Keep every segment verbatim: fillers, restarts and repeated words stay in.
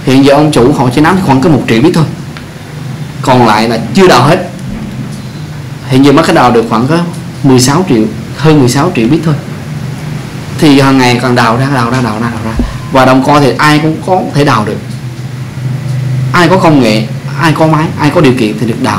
Hiện giờ ông chủ họ chỉ nắm khoảng có một triệu bit thôi, còn lại là chưa đào hết. Hiện giờ mới cái đào được khoảng có mười sáu triệu, hơn mười sáu triệu bit thôi. Thì hàng ngày còn đào ra đào ra đào ra đào ra. Và đồng coin thì ai cũng có thể đào được, ai có công nghệ, ai có máy, ai có điều kiện thì được đào.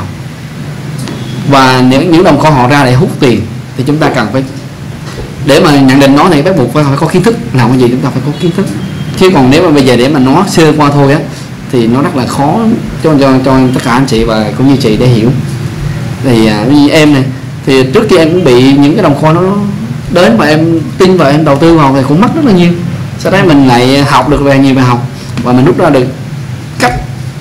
Và những những đồng coin họ ra để hút tiền thì chúng ta cần phải, để mà nhận định nó thì bắt buộc phải, phải có kiến thức. Làm cái gì chúng ta phải có kiến thức, chứ còn nếu mà bây giờ để mà nó sơ qua thôi á thì nó rất là khó cho cho cho tất cả anh chị và cũng như chị để hiểu. Thì à, như em này thì trước kia em cũng bị những cái đồng coin nó đến và em tin và em đầu tư vào thì cũng mất rất là nhiều. Sau đó mình lại học được về nhiều bài học và mình rút ra được cách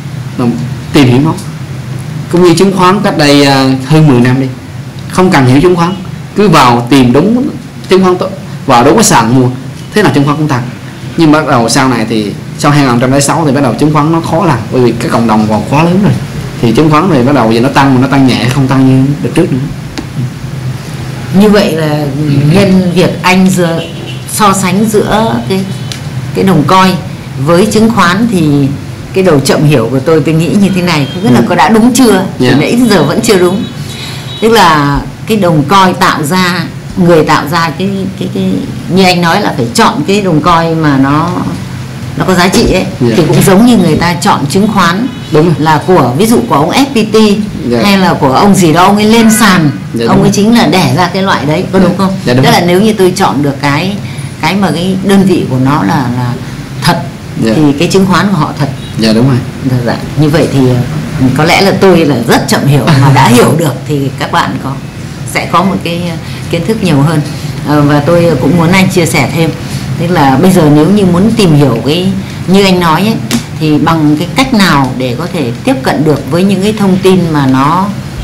tìm hiểu nó. Cũng như chứng khoán cách đây à, hơn mười năm đi, không cần hiểu chứng khoán, cứ vào tìm đúng chứng khoán, vào đúng cái sàn mua, thế nào chứng khoán cũng tăng. Nhưng bắt đầu sau này thì sau hai nghìn không trăm lẻ sáu thì bắt đầu chứng khoán nó khó làm, bởi vì cái cộng đồng còn quá lớn rồi, thì chứng khoán thì bắt đầu giờ nó tăng mà nó tăng nhẹ, không tăng như đợt trước nữa. Như vậy là nhân việc anh giữa so sánh giữa cái cái đồng coin với chứng khoán thì cái đầu chậm hiểu của tôi tôi nghĩ như thế này, không biết là có đã đúng chưa? Yeah. Từ nãy giờ vẫn chưa đúng. Tức là cái đồng coin tạo ra, người tạo ra cái cái cái như anh nói là phải chọn cái đồng coin mà nó nó có giá trị ấy. Yeah. Thì cũng giống như người ta chọn chứng khoán. Đúng. Là của ví dụ của ông ép pê tê. Yeah. Hay là của ông gì đó, ông ấy lên sàn. Yeah, ông ấy chính là đẻ ra cái loại đấy, có. Yeah. Đúng không? Yeah, đúng. Tức là nếu như tôi chọn được cái cái mà cái đơn vị của nó là là thật. Yeah. Thì cái chứng khoán của họ thật. Dạ, đúng rồi. Dạ, như vậy thì có lẽ là tôi là rất chậm hiểu, mà đã hiểu được thì các bạn có sẽ có một cái kiến thức nhiều hơn. À, và tôi cũng muốn anh chia sẻ thêm, tức là bây giờ nếu như muốn tìm hiểu cái như anh nói ấy, thì bằng cái cách nào để có thể tiếp cận được với những cái thông tin mà nó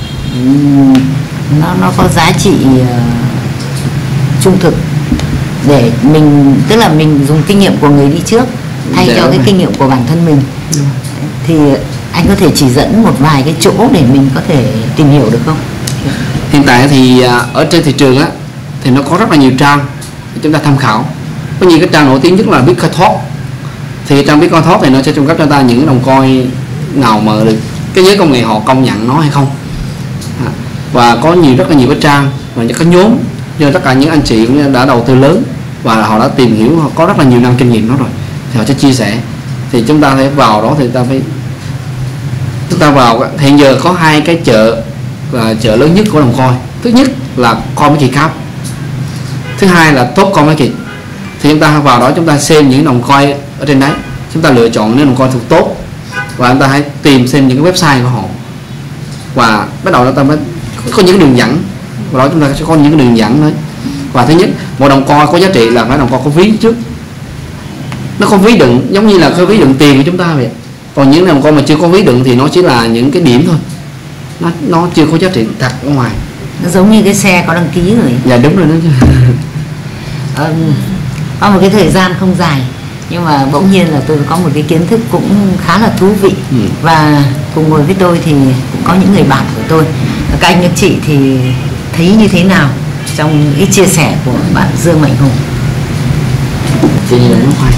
nó nó có giá trị uh, trung thực, để mình, tức là mình dùng kinh nghiệm của người đi trước thay cho cái kinh nghiệm của bản thân mình. Đúng. Thì anh có thể chỉ dẫn một vài cái chỗ để mình có thể tìm hiểu được không? Hiện tại thì ở trên thị trường á thì nó có rất là nhiều trang để chúng ta tham khảo. Có nhiều cái trang nổi tiếng nhất là Bitcoin Talk. Thì trang Bitcoin Talk thì nó sẽ cung cấp cho ta những đồng coin nào mà được cái giới công nghệ họ công nhận nó hay không. Và có nhiều rất là nhiều cái trang và những cái nhóm do tất cả những anh chị cũng đã đầu tư lớn và họ đã tìm hiểu, họ có rất là nhiều năm kinh nghiệm đó rồi, thì họ sẽ chia sẻ. Thì chúng ta phải vào đó thì ta phải chúng ta vào. Hiện giờ có hai cái chợ là chợ lớn nhất của đồng coin. Thứ nhất là CoinMarketCap, thứ hai là Top CoinMarket. Thì chúng ta vào đó chúng ta xem những đồng coin ở trên đấy, chúng ta lựa chọn những đồng coin thuộc tốt và chúng ta hãy tìm xem những cái website của họ, và bắt đầu chúng ta mới có những đường dẫn, và đó chúng ta sẽ có những đường dẫn đấy. Và thứ nhất, một đồng coin có giá trị là phải đồng coin có ví trước, nó có ví đựng giống như là cái ví đựng tiền của chúng ta vậy. Còn những đồng coin mà chưa có ví đựng thì nó chỉ là những cái điểm thôi, nó nó chưa có giá trị thật ở ngoài. Nó giống như cái xe có đăng ký rồi. Dạ đúng rồi đó. à, có một cái thời gian không dài nhưng mà bỗng nhiên là tôi có một cái kiến thức cũng khá là thú vị. Ừ. Và cùng ngồi với tôi thì cũng có những người bạn của tôi. Các anh các chị thì thấy như thế nào trong cái chia sẻ của bạn Dương Mạnh Hùng? Chị nó khoai.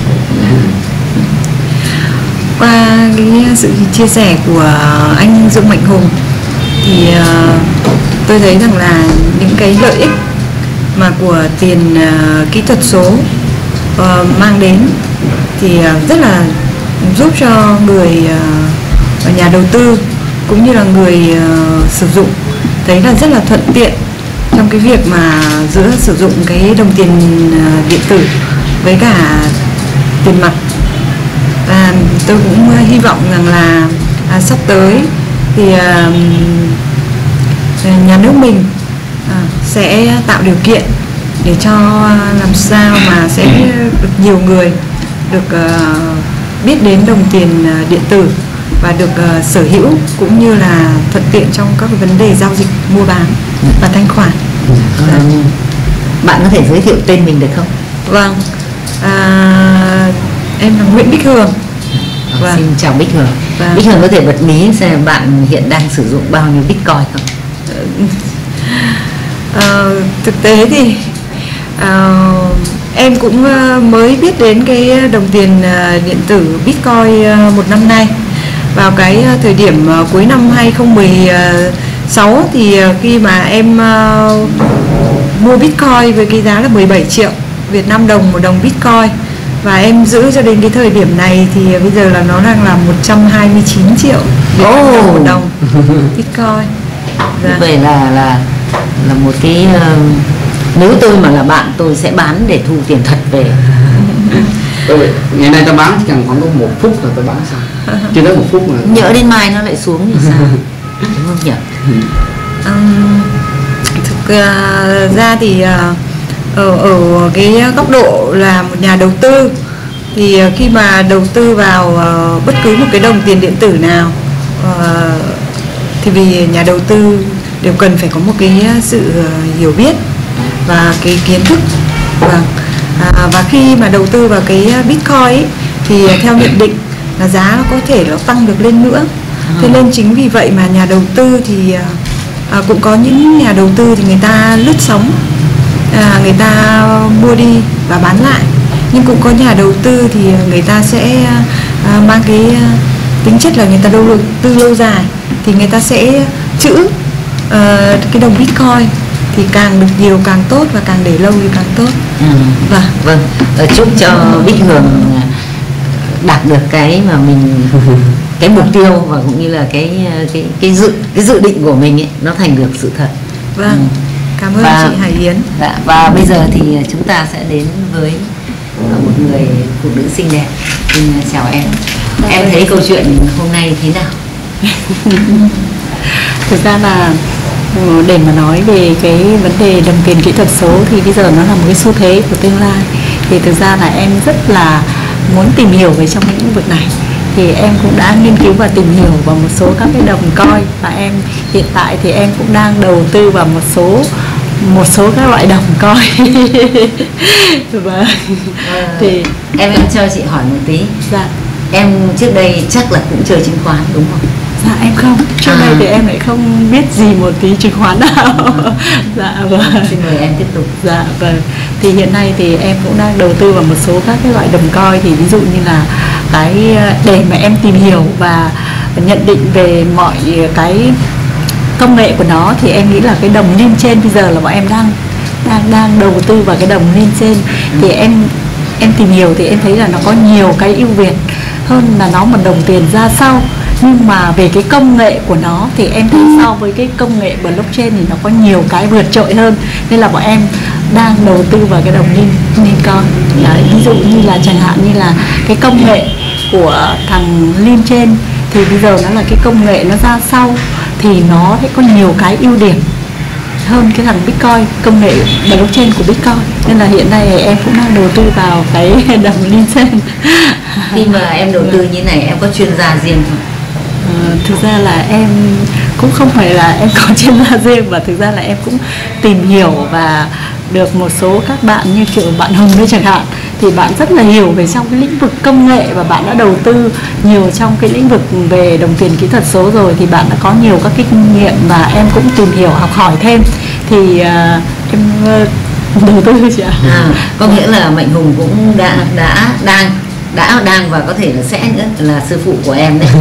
Qua cái sự chia sẻ của anh Dương Mạnh Hùng thì uh, tôi thấy rằng là những cái lợi ích mà của tiền uh, kỹ thuật số uh, mang đến thì uh, rất là giúp cho người uh, nhà đầu tư cũng như là người uh, sử dụng thấy là rất là thuận tiện trong cái việc mà giữa sử dụng cái đồng tiền uh, điện tử với cả tiền mặt. Và tôi cũng uh, hy vọng rằng là uh, sắp tới thì uh, nhà nước mình uh, sẽ tạo điều kiện để cho uh, làm sao mà sẽ được nhiều người được uh, biết đến đồng tiền uh, điện tử và được uh, sở hữu cũng như là thuận tiện trong các vấn đề giao dịch mua bán và thanh khoản. À, bạn có thể giới thiệu tên mình được không? Vâng, à, em là Nguyễn Bích Hường. Vâng. Xin chào Bích Hường. Vâng. Bích Hường có thể bật mí xem bạn hiện đang sử dụng bao nhiêu Bitcoin không? À, thực tế thì à, em cũng mới biết đến cái đồng tiền điện tử Bitcoin một năm nay. Vào cái thời điểm cuối năm hai không một sáu thì khi mà em mua Bitcoin với cái giá là mười bảy triệu Việt Nam đồng một đồng Bitcoin, và em giữ cho đến cái thời điểm này thì bây giờ là nó đang là một trăm hai mươi chín triệu Việt Nam đồng một đồng Bitcoin. Dạ. Vậy là là là một cái uh, nếu tôi mà là bạn tôi sẽ bán để thu tiền thật về. Tôi ngày nay tôi bán chỉ cần khoảng có một phút là tôi bán xong, chưa tới một phút mà nhỡ đến mai nó lại xuống thì sao? Đúng không nhỉ? Um, thực uh, ra thì uh, ở ở cái góc độ là một nhà đầu tư thì uh, khi mà đầu tư vào uh, bất cứ một cái đồng tiền điện tử nào uh, thì vì nhà đầu tư đều cần phải có một cái sự uh, hiểu biết và cái kiến thức. Vâng. À, và khi mà đầu tư vào cái Bitcoin ấy, thì theo nhận định là giá nó có thể nó tăng được lên nữa. Thế nên chính vì vậy mà nhà đầu tư thì à, cũng có những nhà đầu tư thì người ta lướt sóng, à, người ta mua đi và bán lại. Nhưng cũng có nhà đầu tư thì người ta sẽ à, mang cái tính chất là người ta đầu tư lâu dài, thì người ta sẽ trữ à, cái đồng Bitcoin, thì càng được nhiều càng tốt và càng để lâu thì càng tốt. Ừ. Vâng. Vâng. Chúc cho Bích Hường đạt được cái mà mình cái mục tiêu và cũng như là cái cái cái dự cái dự định của mình ấy nó thành được sự thật. Vâng. Ừ. Cảm ơn và, chị Hải Yến. Dạ, và bây giờ thì chúng ta sẽ đến với một người phụ nữ xinh đẹp. Xin chào em. Đã em thấy câu chuyện hôm nay thế nào? Thực ra là để mà nói về cái vấn đề đồng tiền kỹ thuật số thì bây giờ nó là một cái xu thế của tương lai, thì thực ra là em rất là muốn tìm hiểu về trong lĩnh vực này, thì em cũng đã nghiên cứu và tìm hiểu vào một số các cái đồng coin, và em hiện tại thì em cũng đang đầu tư vào một số một số các loại đồng coin. Và à, thì em em cho chị hỏi một tí. Dạ. Em trước đây chắc là cũng chơi chứng khoán đúng không? Dạ em không, trước à. đây thì em lại không biết gì một tí chứng khoán nào. À. Dạ vâng. Xin mời em tiếp tục. Dạ vâng. Thì hiện nay thì em cũng đang đầu tư vào một số các cái loại đồng coin, thì ví dụ như là cái để mà em tìm hiểu và nhận định về mọi cái công nghệ của nó, thì em nghĩ là cái đồng lên trên bây giờ là bọn em đang đang đang đầu tư vào cái đồng lên trên. Ừ. Thì em em tìm hiểu thì em thấy là nó có nhiều cái ưu việt hơn là nó một đồng tiền ra sau. Nhưng mà về cái công nghệ của nó thì em thấy so với cái công nghệ blockchain thì nó có nhiều cái vượt trội hơn, nên là bọn em đang đầu tư vào cái đồng Lincoln. Ví dụ như là chẳng hạn như là cái công nghệ của thằng Linchain thì bây giờ nó là cái công nghệ nó ra sau, thì nó sẽ có nhiều cái ưu điểm hơn cái thằng Bitcoin, công nghệ blockchain của Bitcoin. Nên là hiện nay em cũng đang đầu tư vào cái đồng Linchain. Khi mà em đầu tư như này em có chuyên gia riêng không? Uh, thực ra là em cũng không phải là em có chuyên gia riêng, và thực ra là em cũng tìm hiểu và được một số các bạn như kiểu bạn Hồng đấy chẳng hạn, thì bạn rất là hiểu về trong cái lĩnh vực công nghệ và bạn đã đầu tư nhiều trong cái lĩnh vực về đồng tiền kỹ thuật số rồi, thì bạn đã có nhiều các cái kinh nghiệm và em cũng tìm hiểu học hỏi thêm, thì uh, em uh, đầu tư chị ạ. À, có nghĩa là Mạnh Hùng cũng đã đã đang đã đang và có thể là sẽ nữa là sư phụ của em đấy.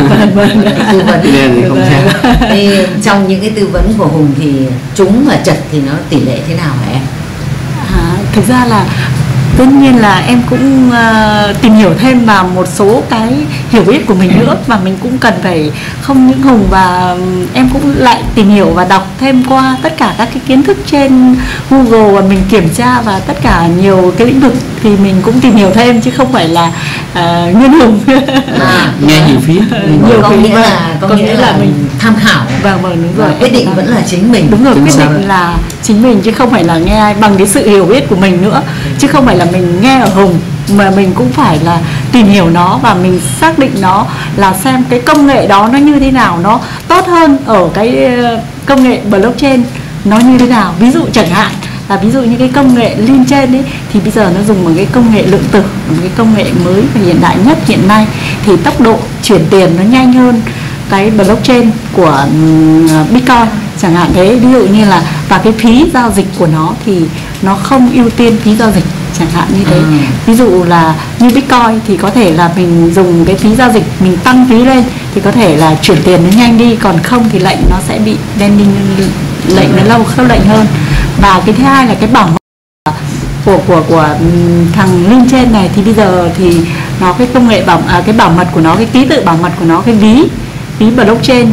Tư vấn thì không sao. Thì trong những cái tư vấn của Hùng thì trúng và chật thì nó tỷ lệ thế nào hả em? À, thực ra là tất nhiên là em cũng uh, tìm hiểu thêm vào một số cái hiểu biết của mình nữa, và mình cũng cần phải không những Hùng, và em cũng lại tìm hiểu và đọc thêm qua tất cả các cái kiến thức trên Google, và mình kiểm tra và tất cả nhiều cái lĩnh vực thì mình cũng tìm hiểu thêm, chứ không phải là uh, nguyên Hùng. À, nghe nhiều phía. Nhiều có nghĩa là có, có nghĩa là, là mình tham khảo. Vâng vâng đúng rồi. Quyết định vẫn là chính mình. Đúng rồi, quyết định là chính mình, chứ không phải là nghe ai, bằng cái sự hiểu biết của mình nữa, chứ không phải là mình nghe ở Hùng, mà mình cũng phải là tìm hiểu nó và mình xác định nó là xem cái công nghệ đó nó như thế nào, nó tốt hơn ở cái công nghệ blockchain nó như thế nào. Ví dụ chẳng hạn là ví dụ như cái công nghệ Linchain ấy, thì bây giờ nó dùng bằng cái công nghệ lượng tử, một cái công nghệ mới và hiện đại nhất hiện nay, thì tốc độ chuyển tiền nó nhanh hơn cái blockchain của Bitcoin chẳng hạn thế. Ví dụ như là và cái phí giao dịch của nó thì nó không ưu tiên phí giao dịch, chẳng hạn như thế. Ừ. Ví dụ là như Bitcoin thì có thể là mình dùng cái phí giao dịch mình tăng phí lên thì có thể là chuyển tiền nó nhanh đi, còn không thì lệnh nó sẽ bị pending, lệnh nó lâu khớp lệnh hơn. Và cái thứ hai là cái bảo mật của của của thằng link trên này thì bây giờ thì nó cái công nghệ bảo à, cái bảo mật của nó, cái ký tự bảo mật của nó, cái ví ví blockchain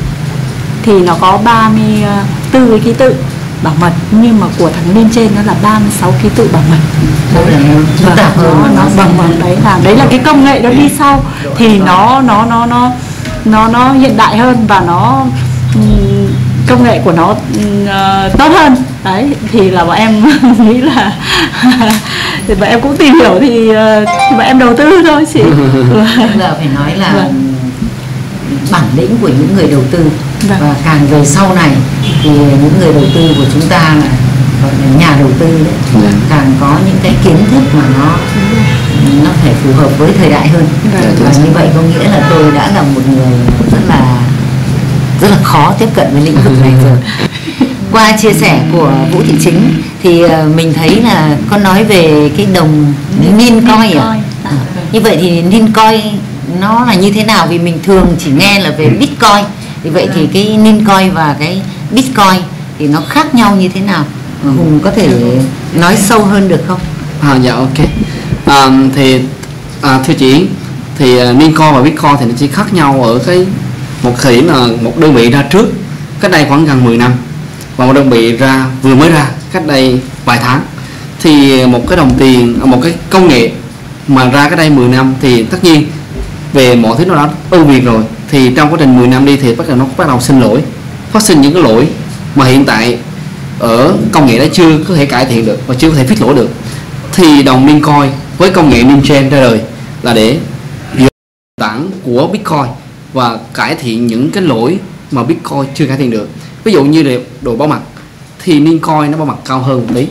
thì nó có ba mươi tư cái ký tự bảo mật, nhưng mà của thằng lên trên nó là ba mươi sáu ký tự bảo mật. Vâng, nó nó vâng vâng đấy là đấy là cái công nghệ nó đi sau thì nó nó nó nó nó nó hiện đại hơn và nó công nghệ của nó uh, tốt hơn đấy, thì là bọn em nghĩ là thì bọn em cũng tìm hiểu thì, uh, thì bọn em đầu tư thôi chị. Giờ phải nói là vâng. bản lĩnh của những người đầu tư, vâng. và càng về sau này thì những người đầu tư của chúng ta là gọi là nhà đầu tư đấy, vâng. càng có những cái kiến thức mà nó nó phải phù hợp với thời đại hơn. Vâng. Và như vậy có nghĩa là tôi đã là một người rất là rất là khó tiếp cận với lĩnh vực này rồi. Qua chia sẻ của Vũ Thị Chính thì mình thấy là có nói về cái đồng Nincoin à? À, như vậy thì Nincoin nó là như thế nào? Vì mình thường chỉ nghe là về Bitcoin, thì vậy thì cái Nincoin và cái Bitcoin thì nó khác nhau như thế nào? Hùng có thể nói sâu hơn được không? À, dạ ok. À, thì à, thưa chị, thì uh, Nincoin và Bitcoin thì nó chỉ khác nhau ở cái một thời điểm là một đơn vị ra trước cách đây khoảng gần mười năm, và một đơn vị ra vừa mới ra cách đây vài tháng. Thì một cái đồng tiền, một cái công nghệ mà ra cách đây mười năm thì tất nhiên về mọi thứ nó đã ưu việt rồi, thì trong quá trình mười năm đi thì bắt đầu nó bắt đầu sinh lỗi, phát sinh những cái lỗi mà hiện tại ở công nghệ đó chưa có thể cải thiện được và chưa có thể fix lỗi được. Thì đồng Nincoin với công nghệ Ninchain ra đời là để dựa tảng của Bitcoin và cải thiện những cái lỗi mà Bitcoin chưa cải thiện được. Ví dụ như là độ bảo mật thì Nincoin nó bảo mật cao hơn một tí,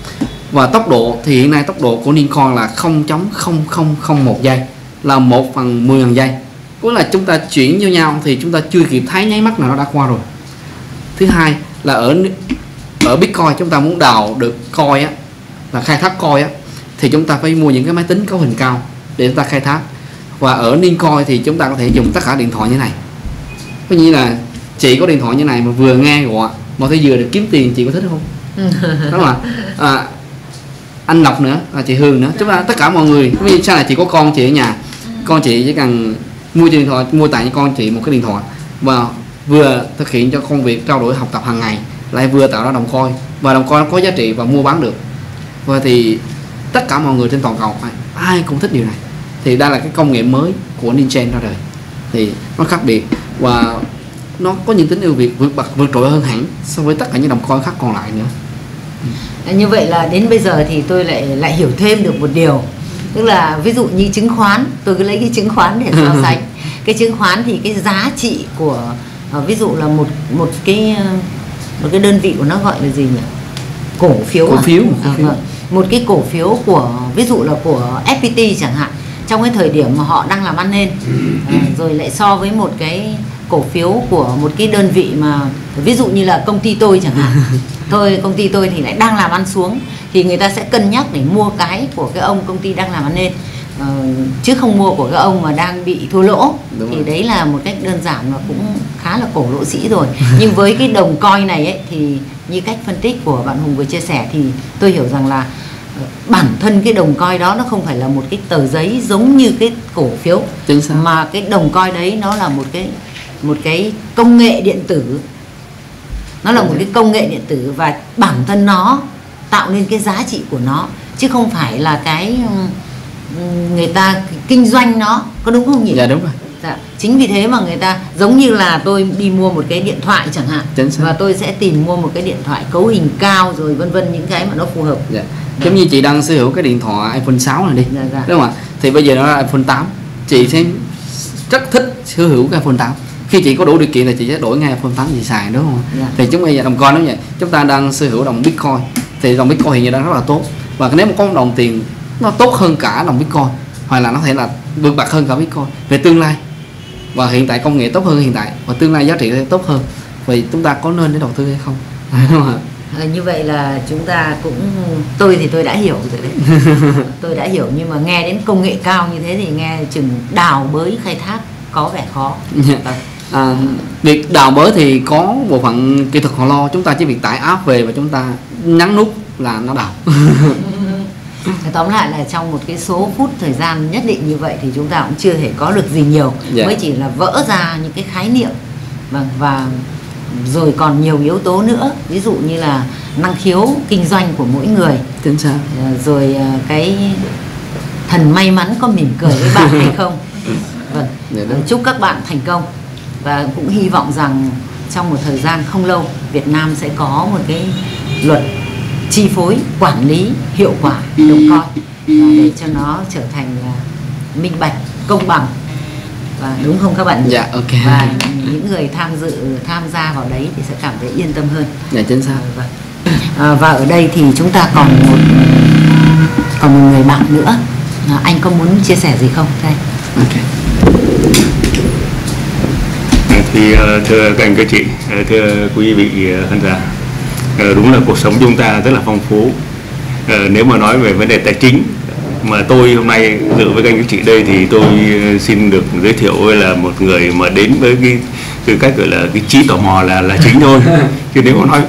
và tốc độ thì hiện nay tốc độ của Nincoin là không phẩy không không không một giây, là một phần mười ngàn giây. Có là chúng ta chuyển vô nhau thì chúng ta chưa kịp thấy nháy mắt nào nó đã qua rồi. Thứ hai là ở ở Bitcoin chúng ta muốn đào được coin á, là khai thác coin á, thì chúng ta phải mua những cái máy tính cấu hình cao để chúng ta khai thác. Và ở Nincoin thì chúng ta có thể dùng tất cả điện thoại như này. Có như là chị có điện thoại như này mà vừa nghe gọi mà thấy vừa được kiếm tiền, chị có thích không? Đúng không ạ? À, anh Lộc nữa, à, chị Hương nữa, chúng ta tất cả mọi người. Ví dụ sao là chị có con chị ở nhà, con chị chỉ cần mua điện thoại, mua tặng cho con chị một cái điện thoại và vừa thực hiện cho công việc trao đổi học tập hàng ngày, lại vừa tạo ra đồng coin, và đồng coin có giá trị và mua bán được. Và thì tất cả mọi người trên toàn cầu ai, ai cũng thích điều này. Thì đây là cái công nghệ mới của Ninchain ra đời, thì nó khác biệt và nó có những tính ưu việt vượt bậc vượt trội hơn hẳn so với tất cả những đồng coin khác còn lại nữa. Như vậy là đến bây giờ thì tôi lại lại hiểu thêm được một điều, tức là ví dụ như chứng khoán, tôi cứ lấy cái chứng khoán để so sánh. Cái chứng khoán thì cái giá trị của uh, ví dụ là một một cái uh, một cái đơn vị của nó gọi là gì nhỉ? Cổ phiếu. Cổ à? phiếu. À, Cổ phiếu. vâng. Một cái cổ phiếu của ví dụ là của ép pê tê chẳng hạn, trong cái thời điểm mà họ đang làm ăn lên, uh, rồi lại so với một cái cổ phiếu của một cái đơn vị mà ví dụ như là công ty tôi chẳng hạn, thôi công ty tôi thì lại đang làm ăn xuống, thì người ta sẽ cân nhắc để mua cái của cái ông công ty đang làm ăn lên, uh, chứ không mua của cái ông mà đang bị thua lỗ. Đúng thì rồi. Đấy là một cách đơn giản mà cũng khá là cổ lỗ sĩ rồi. Nhưng với cái đồng coin này ấy, thì như cách phân tích của bạn Hùng vừa chia sẻ thì tôi hiểu rằng là bản thân cái đồng coin đó nó không phải là một cái tờ giấy giống như cái cổ phiếu, mà cái đồng coin đấy nó là một cái một cái công nghệ điện tử, nó là một cái công nghệ điện tử và bản thân nó tạo nên cái giá trị của nó, chứ không phải là cái người ta kinh doanh nó, có đúng không nhỉ? Dạ đúng rồi. Dạ. Chính vì thế mà người ta giống như là tôi đi mua một cái điện thoại chẳng hạn, và tôi sẽ tìm mua một cái điện thoại cấu hình cao rồi vân vân, những cái mà nó phù hợp. Dạ. Giống như chị đang sở hữu cái điện thoại iPhone sáu này đi, dạ, dạ. đúng không ạ? Thì bây giờ nó là iPhone tám, chị sẽ rất thích sở hữu cái iPhone tám. Khi chị có đủ điều kiện là chị sẽ đổi ngay iPhone tám chị xài, đúng không? Yeah. Thì chúng bây giờ đồng coin đúng vậy, chúng ta đang sở hữu đồng Bitcoin, thì đồng Bitcoin hiện giờ đang rất là tốt, và nếu mà có một đồng tiền nó tốt hơn cả đồng Bitcoin, hoặc là nó thể là vượt bậc hơn cả Bitcoin về tương lai, và hiện tại công nghệ tốt hơn hiện tại, và tương lai giá trị sẽ tốt hơn, vậy chúng ta có nên để đầu tư hay không? Đúng không ạ? À, như vậy là chúng ta cũng, tôi thì tôi đã hiểu rồi đấy. Tôi đã hiểu, nhưng mà nghe đến công nghệ cao như thế thì nghe chừng đào bới khai thác có vẻ khó. À, việc đào bới thì có bộ phận kỹ thuật họ lo, chúng ta chỉ việc tải app về và chúng ta nhấn nút là nó đào. Tóm lại là trong một cái số phút thời gian nhất định như vậy thì chúng ta cũng chưa thể có được gì nhiều, dạ. mới chỉ là vỡ ra những cái khái niệm và, và rồi còn nhiều yếu tố nữa, ví dụ như là năng khiếu kinh doanh của mỗi người, chính xác, rồi cái thần may mắn có mỉm cười với bạn hay không. Vâng, dạ, chúc các bạn thành công và cũng hy vọng rằng trong một thời gian không lâu Việt Nam sẽ có một cái luật chi phối quản lý hiệu quả đồng coi để cho nó trở thành minh bạch, công bằng, và đúng không các bạn? Dạ, ok. Và những người tham dự tham gia vào đấy thì sẽ cảm thấy yên tâm hơn. Dạ, chính xác. Vâng. À, và ở đây thì chúng ta còn một còn một người bạn nữa. À, anh có muốn chia sẻ gì không? Đây. Ok. Thì thưa các anh các chị, thưa quý vị khán giả, đúng là cuộc sống chúng ta rất là phong phú. Nếu mà nói về vấn đề tài chính mà tôi hôm nay dự với các anh các chị đây thì tôi xin được giới thiệu là một người mà đến với cái tư cách gọi là cái trí tò mò là là chính thôi. Chứ nếu mà nói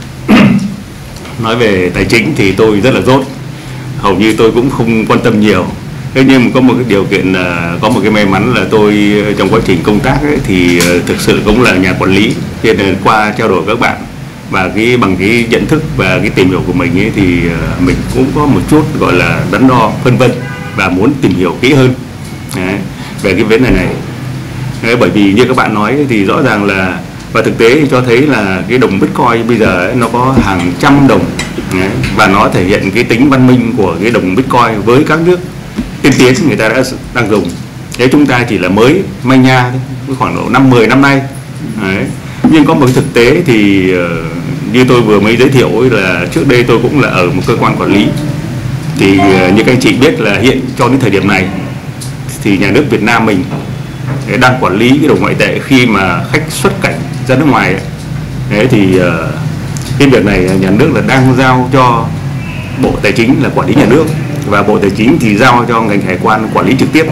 nói về tài chính thì tôi rất là dốt, hầu như tôi cũng không quan tâm nhiều. Thế nhưng mà có một cái điều kiện là có một cái may mắn là tôi trong quá trình công tác ấy, thì thực sự cũng là nhà quản lý, cho nên qua trao đổi với các bạn và cái bằng cái nhận thức và cái tìm hiểu của mình ấy, thì mình cũng có một chút gọi là đắn đo phân vân và muốn tìm hiểu kỹ hơn đấy, về cái vấn đề này. Đấy, bởi vì như các bạn nói ấy, thì rõ ràng là và thực tế thì cho thấy là cái đồng Bitcoin bây giờ ấy, nó có hàng trăm đồng đấy, và nó thể hiện cái tính văn minh của cái đồng Bitcoin với các nước tiên tiến người ta đã đang dùng. Thế chúng ta chỉ là mới manh nha thôi, khoảng độ năm mười năm nay. Đấy. Nhưng có một cái thực tế thì uh, như tôi vừa mới giới thiệu ấy, là trước đây tôi cũng là ở một cơ quan quản lý. Thì uh, như các anh chị biết là hiện cho đến thời điểm này thì nhà nước Việt Nam mình đang quản lý cái đồng ngoại tệ khi mà khách xuất cảnh ra nước ngoài ấy. Thế thì uh, cái việc này nhà nước là đang giao cho Bộ Tài chính là quản lý nhà nước, và Bộ Tài chính thì giao cho ngành hải quan quản lý trực tiếp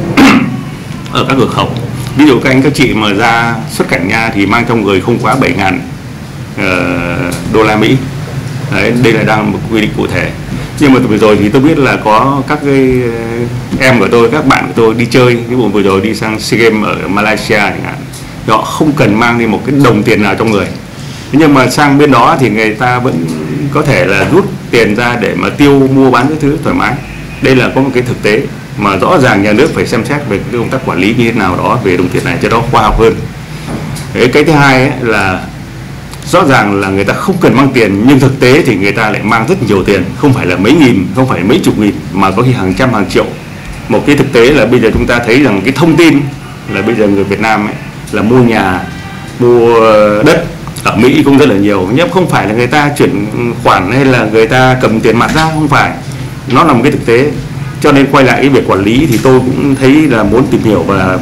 ở các cửa khẩu. Ví dụ các anh các chị mà ra xuất cảnh nha thì mang trong người không quá bảy nghìn uh, đô la Mỹ. Đấy, đây là đang một quy định cụ thể. Nhưng mà vừa rồi thì tôi biết là có các cái em của tôi, các bạn của tôi đi chơi, cái vụ vừa rồi đi sang SEA Games ở Malaysia chẳng hạn, họ không cần mang đi một cái đồng tiền nào trong người. Thế nhưng mà sang bên đó thì người ta vẫn có thể là rút tiền ra để mà tiêu mua bán cái thứ thoải mái. Đây là có một cái thực tế mà rõ ràng nhà nước phải xem xét về cái công tác quản lý như thế nào đó về đồng tiền này cho nó khoa học hơn. Đấy, cái thứ hai ấy là rõ ràng là người ta không cần mang tiền, nhưng thực tế thì người ta lại mang rất nhiều tiền, không phải là mấy nghìn, không phải mấy chục nghìn, mà có khi hàng trăm hàng triệu. Một cái thực tế là bây giờ chúng ta thấy rằng cái thông tin là bây giờ người Việt Nam ấy là mua nhà, mua đất ở Mỹ cũng rất là nhiều, nhưng không phải là người ta chuyển khoản hay là người ta cầm tiền mặt ra, không phải, nó là một cái thực tế. Cho nên quay lại cái việc quản lý thì tôi cũng thấy là muốn tìm hiểu, và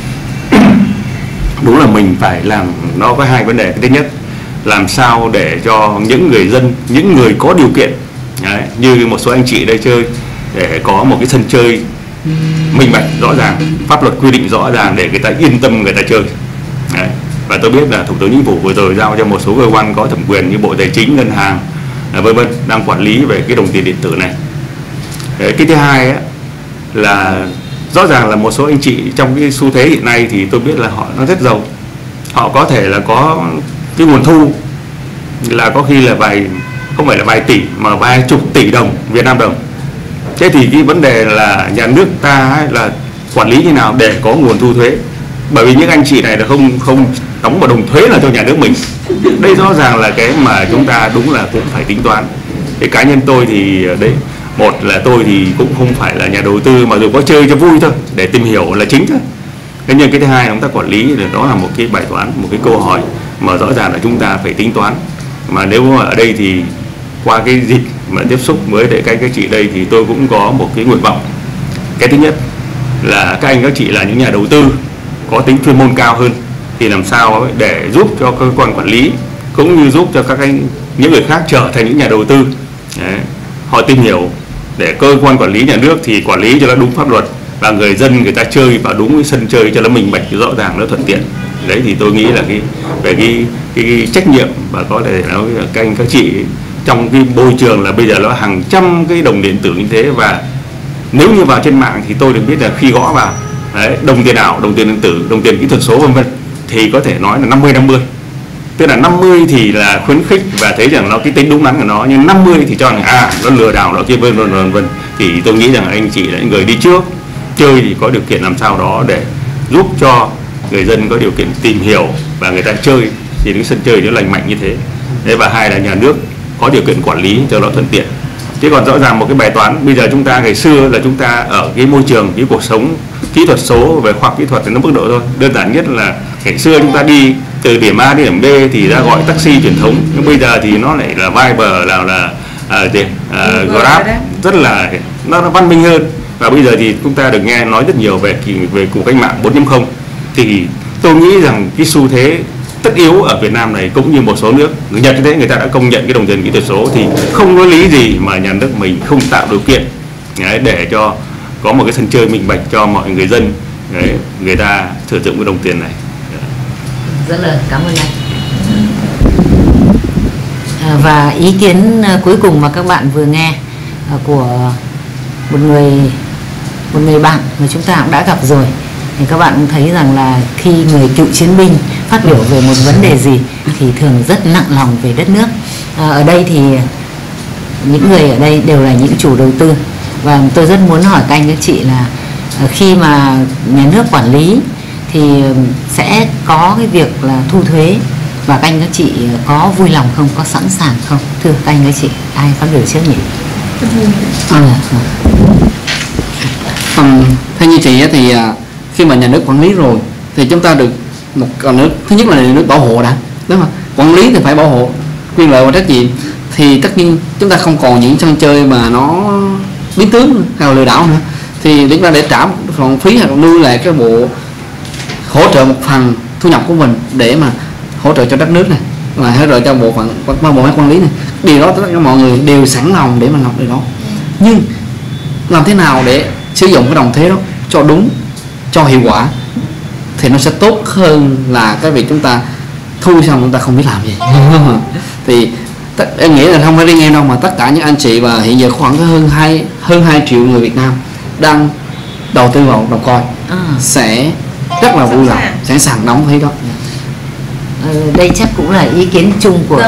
đúng là mình phải làm, nó có hai vấn đề. Cái thứ nhất, làm sao để cho những người dân, những người có điều kiện đấy, như một số anh chị đây chơi, để có một cái sân chơi minh bạch rõ ràng, pháp luật quy định rõ ràng để người ta yên tâm người ta chơi đấy. Và tôi biết là Thủ tướng Chính phủ vừa rồi giao cho một số cơ quan có thẩm quyền như Bộ Tài chính, Ngân hàng, vân vân đang quản lý về cái đồng tiền điện tử này. Đấy, cái thứ hai ấy, là rõ ràng là một số anh chị trong cái xu thế hiện nay thì tôi biết là họ nó rất giàu, họ có thể là có cái nguồn thu là có khi là vài, không phải là vài tỷ mà vài chục tỷ đồng Việt Nam đồng. Thế thì cái vấn đề là nhà nước ta ấy là quản lý như nào để có nguồn thu thuế, bởi vì những anh chị này là không không đóng một đồng thuế là cho nhà nước mình. Đây rõ ràng là cái mà chúng ta đúng là cũng phải tính toán. Cái cá nhân tôi thì đấy, một là tôi thì cũng không phải là nhà đầu tư, mà dù có chơi cho vui thôi, để tìm hiểu là chính thôi. Thế nhưng cái thứ hai là chúng ta quản lý thì đó là một cái bài toán, một cái câu hỏi mà rõ ràng là chúng ta phải tính toán. Mà nếu mà ở đây thì qua cái dịp mà tiếp xúc với các các chị đây thì tôi cũng có một cái nguyện vọng. Cái thứ nhất là các anh các chị là những nhà đầu tư có tính chuyên môn cao hơn, thì làm sao để giúp cho cơ quan quản lý cũng như giúp cho các anh những người khác trở thành những nhà đầu tư. Đấy, họ tìm hiểu để cơ quan quản lý nhà nước thì quản lý cho nó đúng pháp luật, và người dân người ta chơi vào đúng cái sân chơi cho nó minh bạch, rõ ràng, nó thuận tiện. Đấy thì tôi nghĩ là cái về cái, cái, cái trách nhiệm và có thể nói các anh các chị trong cái môi trường là bây giờ nó hàng trăm cái đồng điện tử như thế, và nếu như vào trên mạng thì tôi được biết là khi gõ vào đấy, đồng tiền ảo, đồng tiền điện tử, đồng tiền kỹ thuật số vân vân thì có thể nói là năm mươi năm mươi. Tức là năm mươi thì là khuyến khích và thấy rằng nó cái tính đúng đắn của nó, nhưng năm mươi thì cho rằng à nó lừa đảo nó kia vân vân vân vân. Thì tôi nghĩ rằng anh chị là những người đi trước chơi thì có điều kiện làm sao đó để giúp cho người dân có điều kiện tìm hiểu và người ta chơi thì cái sân chơi nó lành mạnh như thế. Đấy, và hai là nhà nước có điều kiện quản lý cho nó thuận tiện. Chứ còn rõ ràng một cái bài toán bây giờ chúng ta ngày xưa là chúng ta ở cái môi trường, cái cuộc sống kỹ thuật số về khoa học kỹ thuật thì nó mức độ thôi. Đơn giản nhất là ngày xưa chúng ta đi từ điểm A đến điểm B thì đã gọi taxi truyền thống, nhưng bây giờ thì nó lại là Viber, nào là à, gì, à, Grab, rất là nó, nó văn minh hơn. Và bây giờ thì chúng ta được nghe nói rất nhiều về về cuộc cách mạng bốn chấm không. Thì tôi nghĩ rằng cái xu thế tất yếu ở Việt Nam này cũng như một số nước, người Nhật như thế, người ta đã công nhận cái đồng tiền kỹ thuật số, thì không có lý gì mà nhà nước mình không tạo điều kiện đấy, để cho có một cái sân chơi minh bạch cho mọi người dân đấy, người ta sử dụng cái đồng tiền này. Rất là cảm ơn anh. À, và ý kiến cuối cùng mà các bạn vừa nghe của một người một người bạn mà chúng ta cũng đã gặp rồi, thì các bạn cũng thấy rằng là khi người cựu chiến binh phát biểu về một vấn đề gì thì thường rất nặng lòng về đất nước. À, ở đây thì những người ở đây đều là những chủ đầu tư, và tôi rất muốn hỏi các anh các chị là khi mà nhà nước quản lý thì sẽ có cái việc là thu thuế, và các anh các chị có vui lòng không, có sẵn sàng không? Thưa các anh các chị, ai phát biểu trước nhỉ? À, um, theo như chị thì khi mà nhà nước quản lý rồi thì chúng ta được một còn nước, thứ nhất là nhà nước bảo hộ đã, đúng không? Quản lý thì phải bảo hộ quyền lợi và trách nhiệm, thì tất nhiên chúng ta không còn những sân chơi mà nó biến tướng hay là lừa đảo nữa, thì chúng ta để trả một khoản phí hoặc nuôi lại cái bộ hỗ trợ một phần thu nhập của mình để mà hỗ trợ cho đất nước này, và hỗ trợ cho bộ phận bộ máy quản lý này. Điều đó tất cả mọi người đều sẵn lòng để mà làm điều đó, nhưng làm thế nào để sử dụng cái đồng thuế đó cho đúng, cho hiệu quả thì nó sẽ tốt hơn là cái việc chúng ta thu xong chúng ta không biết làm gì. Thì tất, em nghĩ là không phải riêng em đâu, mà tất cả những anh chị, và hiện giờ khoảng hơn hai hơn hai triệu người Việt Nam đang đầu tư vào đồng coin à. sẽ rất là vui lòng sẵn sàng đóng thuế đó. Ờ, đây chắc cũng là ý kiến chung của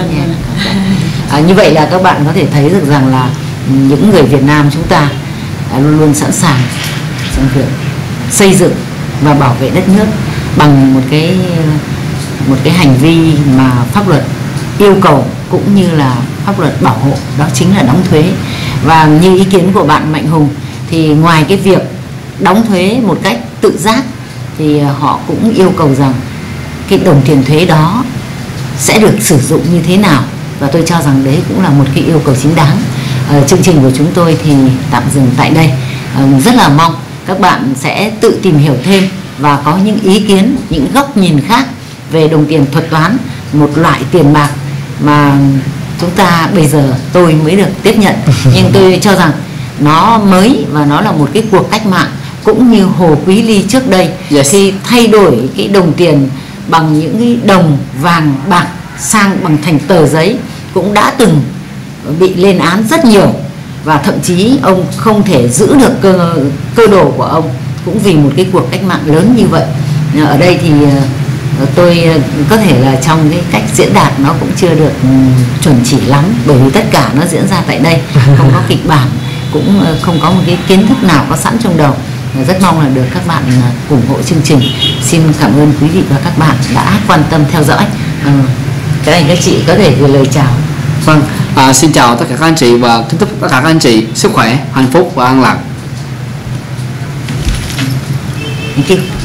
à, như vậy là các bạn có thể thấy được rằng là những người Việt Nam chúng ta luôn luôn sẵn sàng trong việc xây dựng và bảo vệ đất nước bằng một cái một cái hành vi mà pháp luật yêu cầu cũng như là pháp luật bảo hộ, đó chính là đóng thuế. Và như ý kiến của bạn Mạnh Hùng thì ngoài cái việc đóng thuế một cách tự giác thì họ cũng yêu cầu rằng cái đồng tiền thuế đó sẽ được sử dụng như thế nào, và tôi cho rằng đấy cũng là một cái yêu cầu chính đáng. Ờ, chương trình của chúng tôi thì tạm dừng tại đây. Ờ, rất là mong các bạn sẽ tự tìm hiểu thêm và có những ý kiến, những góc nhìn khác về đồng tiền thuật toán, một loại tiền bạc mà chúng ta bây giờ tôi mới được tiếp nhận, nhưng tôi cho rằng nó mới và nó là một cái cuộc cách mạng, cũng như Hồ Quý Ly trước đây yes. khi thay đổi cái đồng tiền bằng những cái đồng vàng bạc sang bằng thành tờ giấy cũng đã từng bị lên án rất nhiều, và thậm chí ông không thể giữ được cơ, cơ đồ của ông cũng vì một cái cuộc cách mạng lớn như vậy. Ở đây thì tôi có thể là trong cái cách diễn đạt nó cũng chưa được chuẩn chỉ lắm, bởi vì tất cả nó diễn ra tại đây, không có kịch bản, cũng không có một cái kiến thức nào có sẵn trong đầu. Rất mong là được các bạn ủng hộ chương trình. Xin cảm ơn quý vị và các bạn đã quan tâm theo dõi. À, các anh các chị có thể gửi lời chào. Vâng, à, xin chào tất cả các anh chị và kính chúc tất cả các anh chị sức khỏe, hạnh phúc và an lạc. Thank you.